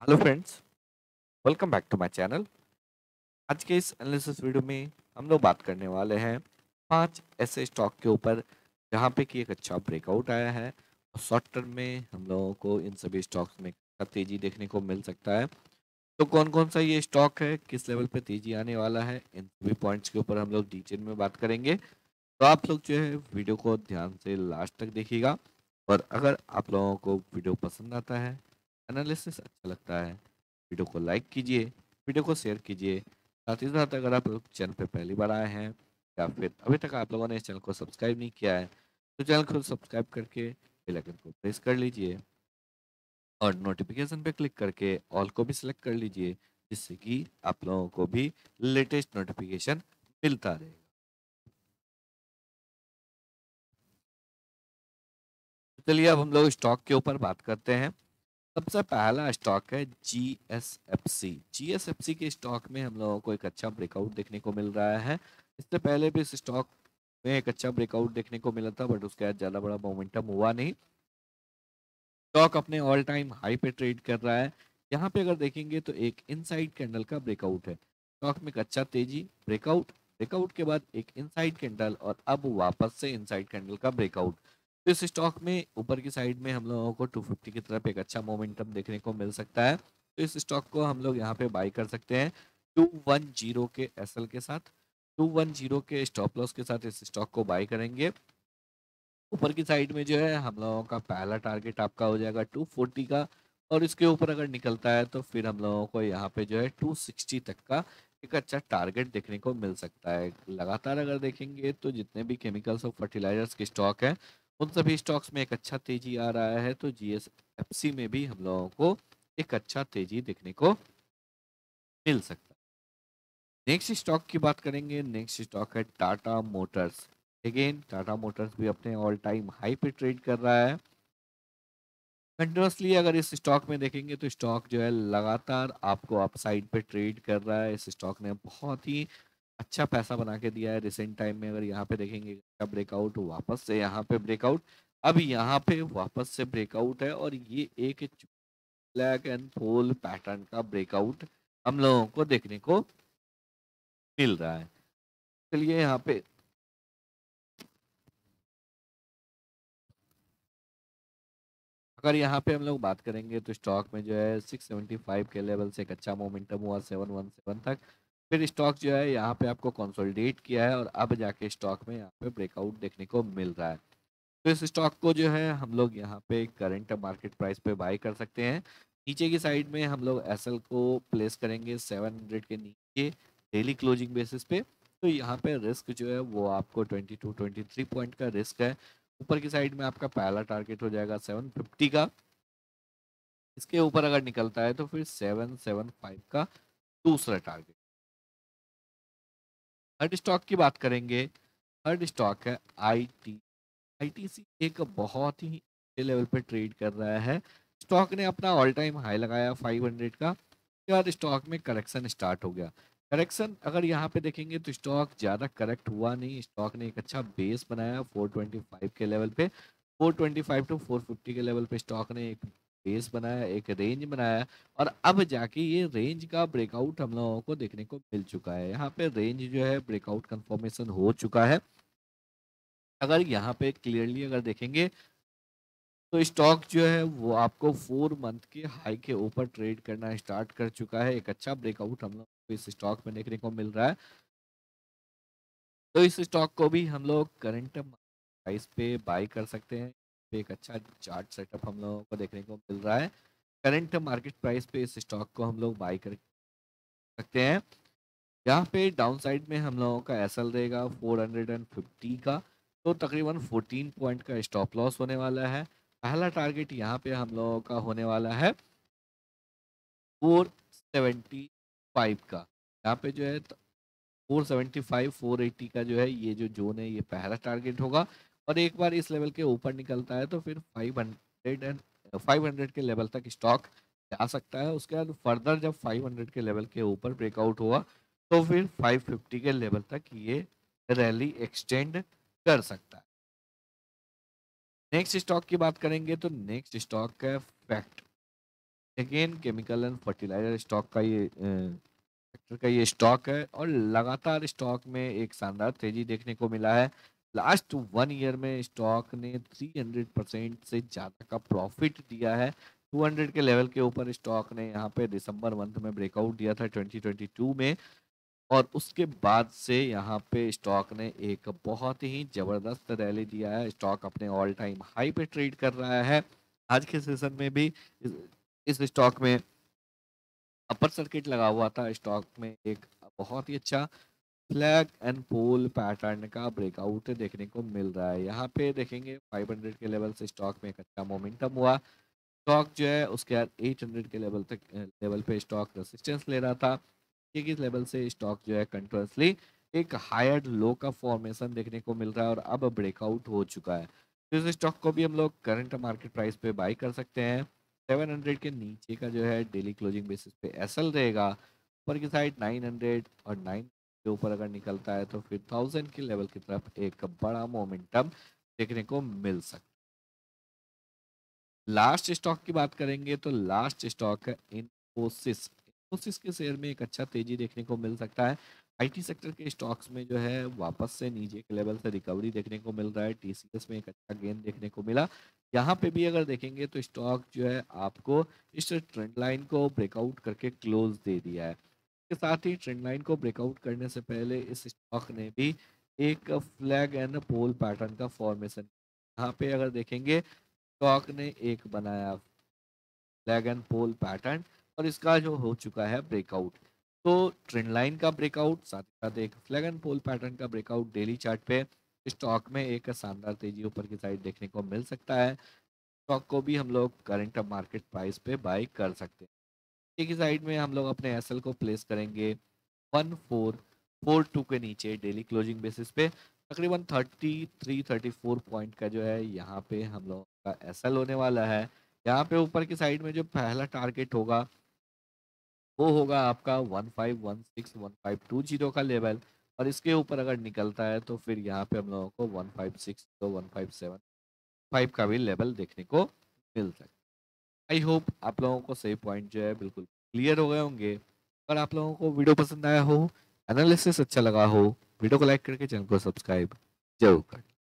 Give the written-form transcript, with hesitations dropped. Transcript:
Hello friends, welcome back to my channel. आज के इस एनालिसिस वीडियो में हम लोग बात करने वाले हैं 5 ऐसे स्टॉक के ऊपर जहां पे कि एक अच्छा ब्रेकआउट आया है और शॉर्ट टर्म में हम लोगों को इन सभी स्टॉक्स में अच्छा तेजी देखने को मिल सकता है। तो कौन कौन सा ये स्टॉक है, किस लेवल पे तेजी आने वाला है, इन सभी पॉइंट्स के ऊपर हम लोग डिटेल में बात करेंगे। तो आप लोग जो है वीडियो को ध्यान से लास्ट तक देखिएगा। और अगर आप लोगों को वीडियो पसंद आता है, एनालिसिस अच्छा लगता है, वीडियो को लाइक कीजिए, वीडियो को शेयर कीजिए। साथ ही साथ अगर आप लोग चैनल पे पहली बार आए हैं या फिर अभी तक आप लोगों ने इस चैनल को सब्सक्राइब नहीं किया है, तो चैनल को सब्सक्राइब करके बेल आइकन को प्रेस कर लीजिए और नोटिफिकेशन पे क्लिक करके ऑल को भी सिलेक्ट कर लीजिए, जिससे कि आप लोगों को भी लेटेस्ट नोटिफिकेशन मिलता रहे। चलिए अब हम लोग स्टॉक के ऊपर बात करते हैं। सबसे पहला स्टॉक है जीएसएफसी। जीएसएफसी के स्टॉक में हम लोगों को एक अच्छा ब्रेकआउट देखने को मिल रहा है। इससे पहले भी इस स्टॉक में एक अच्छा ब्रेकआउट देखने को मिला था, बट उसके बाद ज़्यादा बड़ा मोमेंटम हुआ नहीं। स्टॉक अपने ऑल टाइम हाई पे ट्रेड कर रहा है। यहाँ पे अगर देखेंगे तो एक इनसाइड कैंडल का ब्रेकआउट है। स्टॉक में एक अच्छा तेजी ब्रेकआउट, ब्रेकआउट के बाद एक इनसाइड कैंडल और अब वापस से इनसाइड कैंडल का ब्रेकआउट। तो इस स्टॉक में ऊपर की साइड में हम लोगों को 250 की तरफ एक अच्छा मोमेंटम देखने को मिल सकता है। तो इस स्टॉक को हम लोग यहाँ पे बाई कर सकते हैं 210 के एसएल के साथ। 210 के स्टॉप लॉस के साथ इस स्टॉक को बाई करेंगे। ऊपर की साइड में जो है हम लोगों का पहला टारगेट आपका हो जाएगा 240 का, और इसके ऊपर अगर निकलता है तो फिर हम लोगों को यहाँ पे जो है 260 तक का एक अच्छा टारगेट देखने को मिल सकता है। लगातार अगर देखेंगे तो जितने भी केमिकल्स और फर्टिलाइजर्स के स्टॉक हैं, उन सभी स्टॉक्स में एक अच्छा तेजी आ रहा है। तो जीएसएफसी में भी हम लोगों को एक अच्छा तेजी देखने को मिल सकता है। नेक्स्ट स्टॉक की बात करेंगे। नेक्स्ट स्टॉक है Tata Motors. Again Tata Motors भी अपने ऑल टाइम हाई पे ट्रेड कर रहा है। कंटिन्यूसली अगर इस स्टॉक में देखेंगे तो स्टॉक जो है लगातार आपको अपसाइड पे ट्रेड कर रहा है। इस स्टॉक ने बहुत ही अच्छा पैसा बना के दिया है रिसेंट टाइम में। अगर यहाँ पे देखेंगे अच्छा ब्रेकआउट, वापस से यहाँ पे ब्रेकआउट, अब यहाँ पे वापस से ब्रेकआउट है और ये एक ब्लैक एंड फॉल पैटर्न का ब्रेकआउट हम लोगों को देखने को मिल रहा है। चलिए यहाँ पे अगर यहाँ पे हम लोग बात करेंगे तो स्टॉक में जो है 675 के लेवल से एक अच्छा मोमेंटम हुआ 717 तक। फिर स्टॉक जो है यहाँ पे आपको कंसोलिडेट किया है और अब जाके स्टॉक में यहाँ पे ब्रेकआउट देखने को मिल रहा है। तो इस स्टॉक को जो है हम लोग यहाँ पे करंट मार्केट प्राइस पे बाय कर सकते हैं। नीचे की साइड में हम लोग एसएल को प्लेस करेंगे 700 के नीचे डेली क्लोजिंग बेसिस पे। तो यहाँ पे रिस्क जो है वो आपको 22-23 पॉइंट का रिस्क है। ऊपर की साइड में आपका पहला टारगेट हो जाएगा 750 का। इसके ऊपर अगर निकलता है तो फिर 775 का दूसरा टारगेट। थर्ड स्टॉक की बात करेंगे। थर्ड स्टॉक है आईटी। आईटीसी एक बहुत ही अच्छे लेवल पे ट्रेड कर रहा है। स्टॉक ने अपना ऑल टाइम हाई लगाया 500 का, उसके बाद स्टॉक में करेक्शन स्टार्ट हो गया। करेक्शन अगर यहाँ पे देखेंगे तो स्टॉक ज़्यादा करेक्ट हुआ नहीं। स्टॉक ने एक अच्छा बेस बनाया 425 के लेवल पे। 425 टू 450 के लेवल पे स्टॉक ने एक बेस बनाया, एक रेंज बनाया, और अब जाके ये रेंज का ब्रेकआउट हम लोगों को देखने को मिल चुका है। यहाँ पे रेंज जो है ब्रेकआउट कंफर्मेशन हो चुका है। अगर यहाँ पे क्लियरली अगर देखेंगे तो स्टॉक जो है वो आपको 4 मंथ के हाई के ऊपर ट्रेड करना स्टार्ट कर चुका है। एक अच्छा ब्रेकआउट हम लोग को इस स्टॉक में देखने को मिल रहा है। तो इस स्टॉक को भी हम लोग करंट प्राइस पे बाय कर सकते हैं। पे एक अच्छा चार्ट सेटअप हम लोगों को देखने को मिल रहा है। करंट मार्केट प्राइस पे इस स्टॉक को हम लोग बाय कर सकते हैं। यहाँ पे डाउन साइड में हम लोगों का एसएल रहेगा 450 का। तो तकरीबन 14 पॉइंट का स्टॉप लॉस होने वाला है। पहला टारगेट यहाँ पे हम लोगों का होने वाला है 475 का। यहाँ पे जो है 475 480 का जो है ये जो जोन है, ये पहला टारगेट होगा। और एक बार इस लेवल के ऊपर निकलता है तो फिर 500 के लेवल तक स्टॉक जा सकता है। उसके बाद फर्दर जब 500 के लेवल के ऊपर ब्रेकआउट हुआ तो फिर 550 के लेवल तक ये रैली एक्सटेंड कर सकता है। नेक्स्ट स्टॉक की बात करेंगे तो नेक्स्ट स्टॉक है FACT. Again chemical and fertiliser stock का ये सेक्टर का ये स्टॉक है और लगातार स्टॉक में एक शानदार तेजी देखने को मिला है। लास्ट 1 ईयर में स्टॉक ने 300% से ज़्यादा का प्रॉफिट दिया है। 200 के लेवल के ऊपर स्टॉक ने यहाँ पे दिसंबर मंथ में ब्रेकआउट दिया था 2022 में, और उसके बाद से यहाँ पे स्टॉक ने एक बहुत ही जबरदस्त रैली दिया है। स्टॉक अपने ऑल टाइम हाई पे ट्रेड कर रहा है। आज के सेशन में भी इस, इस स्टॉक में अपर सर्किट लगा हुआ था। स्टॉक में एक बहुत ही अच्छा फ्लैग एंड पोल पैटर्न का ब्रेकआउट देखने को मिल रहा है। यहाँ पे देखेंगे 500 के लेवल से स्टॉक में एक अच्छा मोमेंटम हुआ। स्टॉक जो है उसके बाद 800 के लेवल पे स्टॉक रेसिस्टेंस ले रहा था। एक इस लेवल से स्टॉक जो है कंटिन्यूसली एक हायर लो का फॉर्मेशन देखने को मिल रहा है और अब ब्रेकआउट हो चुका है। तो इस स्टॉक को भी हम लोग करंट मार्केट प्राइस पे बाई कर सकते हैं। 700 के नीचे का जो है डेली क्लोजिंग बेसिस पे एसएल रहेगा। ऊपर की साइड 900 और 9 के ऊपर अगर निकलता है तो फिर 1000 के लेवल की तरफ एक बड़ा मोमेंटम देखने को मिल सकता है। लास्ट स्टॉक की बात करेंगे तो लास्ट स्टॉक है इन्फोसिस। इन्फोसिस के शेयर में एक अच्छा तेजी देखने को मिल सकता है। आईटी सेक्टर के स्टॉक्स में जो है वापस से नीचे के लेवल से रिकवरी देखने को मिल रहा है। टीसीएस में एक अच्छा गेन देखने को मिला। यहाँ पे भी अगर देखेंगे तो स्टॉक जो है आपको इस ट्रेंड लाइन को ब्रेकआउट करके क्लोज दे दिया है। इसके साथ ही ट्रेंड लाइन को ब्रेकआउट करने से पहले इस स्टॉक ने भी एक फ्लैग एंड पोल पैटर्न का फॉर्मेशन, यहाँ पे अगर देखेंगे स्टॉक ने एक बनाया फ्लैग एंड पोल पैटर्न और इसका जो हो चुका है ब्रेकआउट। तो ट्रेंड लाइन का ब्रेकआउट साथ ही साथ एक फ्लैग एंड पोल पैटर्न का ब्रेकआउट डेली चार्ट पे स्टॉक में एक शानदार तेजी ऊपर की साइड देखने को मिल सकता है। स्टॉक को भी हम लोग करंट मार्केट प्राइस पे बाई कर सकते हैं। एक ही साइड में हम लोग अपने एसएल को प्लेस करेंगे 1442 के नीचे डेली क्लोजिंग बेसिस पे। तकरीबन 33-34 पॉइंट का जो है यहाँ पे हम लोग का एसएल होने वाला है। यहाँ पे ऊपर की साइड में जो पहला टारगेट होगा वो होगा आपका 1516-1520 का लेवल, और इसके ऊपर अगर निकलता है तो फिर यहाँ पे हम लोगों को 1560 तो 1575 का भी लेवल देखने को मिल सकता है। आई होप आप लोगों को सही पॉइंट जो है बिल्कुल क्लियर हो गए होंगे। अगर आप लोगों को वीडियो पसंद आया हो, एनालिसिस अच्छा लगा हो, वीडियो को लाइक करके चैनल को सब्सक्राइब जरूर करें।